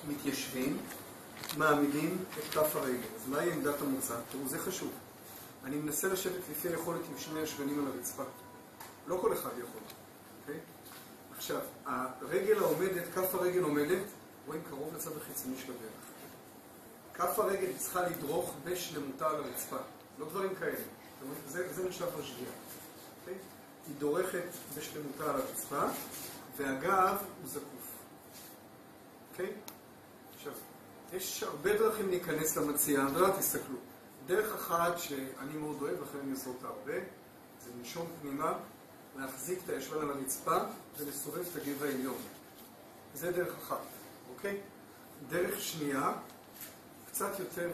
מתיישבים, מעמידים את כף הרגל. אז מהי עמדת המוצא? תראו, זה חשוב. אני מנסה לשבת לפי היכולת עם שני השכנים על הרצפה. לא כל אחד יכול. אוקיי? עכשיו, הרגל העומדת, כף הרגל עומדת, רואים קרוב לצד החיצוני של הברך. כף הרגל צריכה לדרוך בשלמותה על הרצפה. לא דברים כאלה. זה נחשב השגיאה. אוקיי? היא דורכת בשלמותה על הרצפה, והגב הוא זקוף. אוקיי? עכשיו, יש הרבה דרכים להיכנס למציאנדרה, תסתכלו. דרך אחת שאני מאוד אוהב, לכן אני אעשה אותה הרבה, זה לנשום פנימה, להחזיק את הישבן על הרצפה ולסובב את הגב העליון. זה דרך אחת, אוקיי? דרך שנייה, קצת יותר,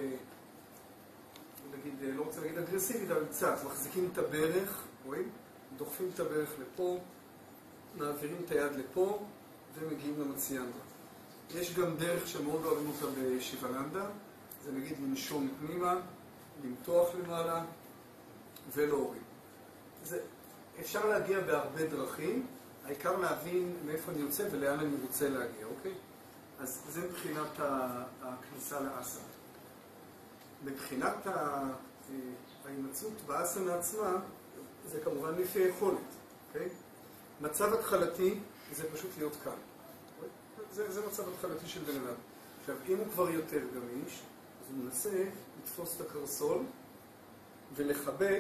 נגיד, לא רוצה להגיד אגרסיבית, אבל קצת, מחזיקים את הברך, רואים? דוחפים את הברך לפה, מעבירים את היד לפה ומגיעים למציאנדרה. יש גם דרך שמאוד אוהבים אותה בשיבננדה, זה נגיד לנשום פנימה, למתוח למעלה ולהוריד. אפשר להגיע בהרבה דרכים, העיקר להבין מאיפה אני יוצא ולאן אני רוצה להגיע, אוקיי? אז זה מבחינת הכניסה לאסנה. מבחינת ההימצאות באסנה עצמה, זה כמובן לפי היכולת, אוקיי? מצב התחלתי זה פשוט להיות כאן. זה מצב התחלתי של בן אדם. עכשיו, אם הוא כבר יותר גמיש, אז הוא מנסה לתפוס את הקרסול ולחבק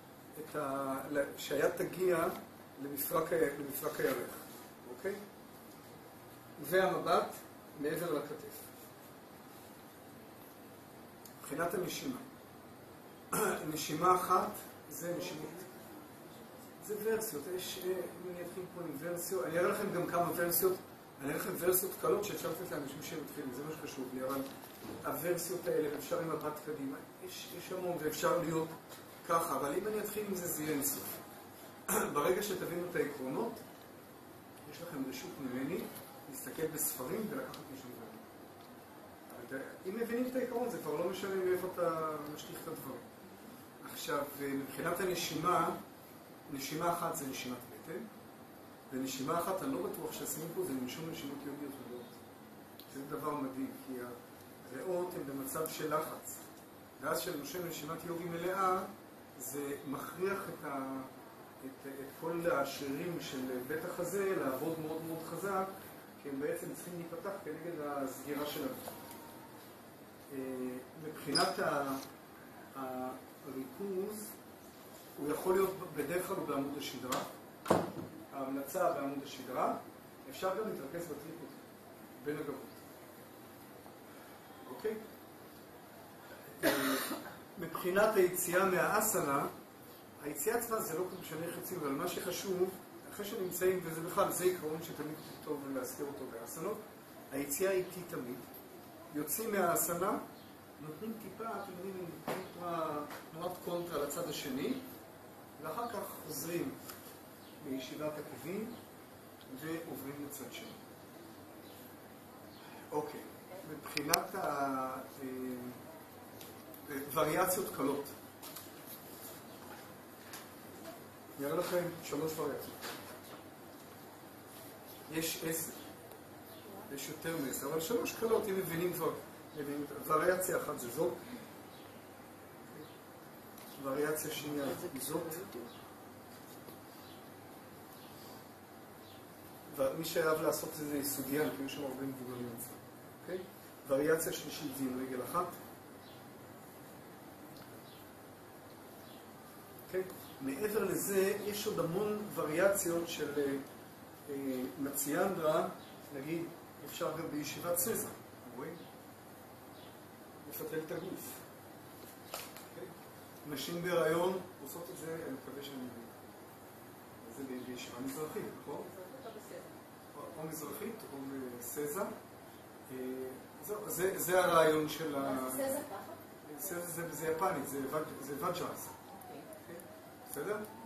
שהיד תגיע למפרק הירך, אוקיי? והמבט מעבר לכתף. מבחינת הנשימה. נשימה אחת זה נשימות. זה ורסיות. אם אני אתחיל פה עם ורסיות, אני אראה לכם גם כמה ורסיות, אני אראה לכם ורסיות קלות שאפשר לתת לאנשים שמתחילים, זה מה שחשוב לי, אבל הוורסיות האלה, אפשר עם מבט קדימה, יש המון ואפשר להיות ככה, אבל אם אני אתחיל עם זה, זה יהיה אינסוף. ברגע שתבינו את העקרונות, יש לכם רשות ממני להסתכל בספרים ולקחת משם דברים. אם מבינים את העקרון, זה כבר לא משנה מאיפה אתה משליך את הדברים. עכשיו, מבחינת הנשימה, נשימה אחת זה נשימת בטן, ונשימה אחת, אני לא בטוח שעשינו פה, זה לנשום נשימות יוגיות ריאות. זה דבר מדהים, כי הריאות הן במצב של לחץ. ואז כשנושם נשימת יוגי מלאה, זה מכריח את כל השרירים של בית החזה לעבוד מאוד מאוד חזק, כי הם בעצם צריכים להיפתח כנגד הסגירה שלנו. מבחינת הריכוז, הוא יכול להיות בדרך כלל בעמוד השדרה. ההמלצה בעמוד השדרה, אפשר גם להתרכז בטריפוד בין הגבות. אוקיי? מבחינת היציאה מהאסנה, היציאה עצמה זה לא משנה חצים, אבל מה שחשוב, אחרי שנמצאים, וזה בכלל, זה עיקרון שתמיד טוב להזכיר אותו באסנות, היציאה היא איטית תמיד. יוצאים מהאסנה, נותנים טיפה, אתם יודעים, תנועת קונטרה לצד השני, ואחר כך חוזרים מישיבת עקבים ועוברים לצד שני. אוקיי, מבחינת וריאציות קלות. אני אראה לכם 3 וריאציות. יש יותר מ10, אבל 3 קלות, אם מבינים כבר. וריאציה אחת זה זאת. וריאציה שנייה היא זאת. ומי שאהב לעשות את זה יסודיין, כי יש שם הרבה מבוגרים על זה. אוקיי? וריאציה שלישית זה עם רגל אחת. אוקיי? מעבר לזה, יש עוד המון וריאציות של מציאנדרה, נגיד, אפשר גם בישיבת סזה, רואים? לפתל את הגוף. אוקיי? נשים בהיריון עושות את זה, אני מקווה שאני מבין. זה בישיבה מזרחית, נכון? או מזרחית או בסזה. זה הרעיון של סזה ככה? סזה זה יפנית, זה וג'רס. בסדר?